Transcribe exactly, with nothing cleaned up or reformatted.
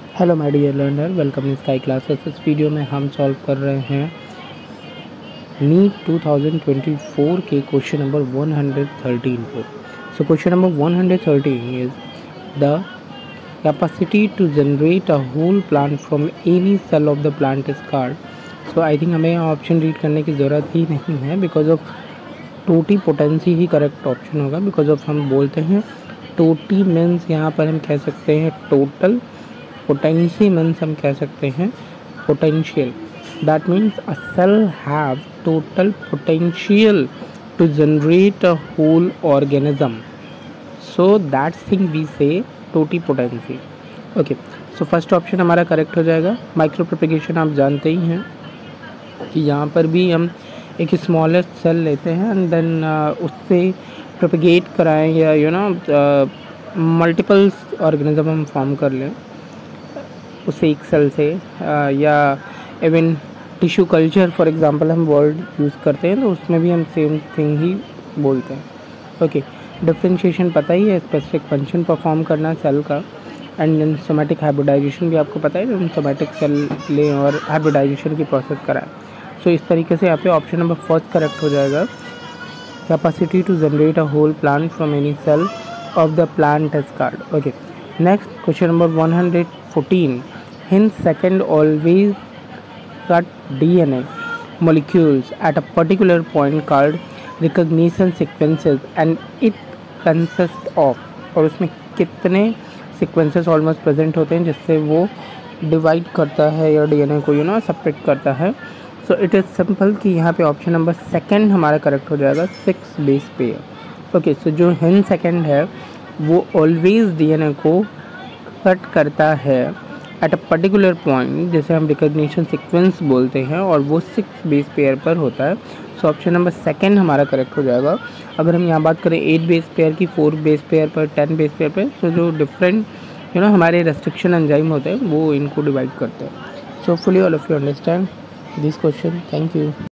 Hello my dear learner, welcome in sky classes. इस वीडियो में हम सॉल्व कर रहे हैं NEET two thousand twenty four के question number one hundred thirteen को। So question number one hundred thirteen is the capacity to generate a whole plant from any cell of the plant is called. So I think हमें option read करने की ज़रूरत ही नहीं है, because of totipotency ही correct option होगा। Because of हम बोलते हैं टोटी मीन्स यहाँ पर हम कह सकते हैं टोटल, पोटेंसी मीन्स हम कह सकते हैं potential. That means a cell have total potential to generate a whole organism, so that thing we say totipotency. Okay, so first option हमारा करेक्ट हो जाएगा। माइक्रो प्रोपेगेशन आप जानते ही हैं कि यहाँ पर भी हम एक स्मॉलेस्ट सेल लेते हैं एंड देन उससे प्रोपेगेट कराएं, या यू नो मल्टीपल ऑर्गेनिज्म हम फॉर्म कर लें उसे एक सेल से, uh, या even tissue culture for example हम वर्ड यूज़ करते हैं तो उसमें भी हम सेम थिंग ही बोलते हैं। ओके, डिफ्रेंशिएशन पता ही है, स्पेसिफिक फंक्शन परफॉर्म करना सेल का, एंड देन सोमैटिक हाइब्रिडाइजेशन भी आपको पता है, जब हम सोमैटिक सेल लें और हाइब्रिडाइजेशन की प्रोसेस कराएं। सो so, इस तरीके से यहाँ पे ऑप्शन नंबर फर्स्ट करेक्ट हो जाएगा। Capacity to generate a whole plant from any cell of the plant is called. Okay, next question number one hundred fourteen. Hence second always cut D N A molecules at a particular point called recognition sequences and it consists of, और उसमें कितने sequences almost present होते हैं जिससे वो divide करता है या D N A को यू नो सेपरेट करता है। सो इट इज़ सिंपल कि यहाँ पे ऑप्शन नंबर सेकंड हमारा करेक्ट हो जाएगा, six base pair. Okay, so जो हिन सेकंड है वो ऑलवेज D N A को कट करता है एट अ पर्टिकुलर पॉइंट, जैसे हम रिकग्निशन सीक्वेंस बोलते हैं, और वो सिक्स बेस पेयर पर होता है। सो ऑप्शन नंबर सेकंड हमारा करेक्ट हो जाएगा। अगर हम यहाँ बात करें एट बेस पेयर की, फोर बेस पेयर पर, टेन बेस पेयर पर, तो जो डिफरेंट यू नो हमारे रेस्ट्रिक्शन एंजाइम होते हैं वो इनको डिवाइड करते हैं। So fully all of you understand this question. Thank you.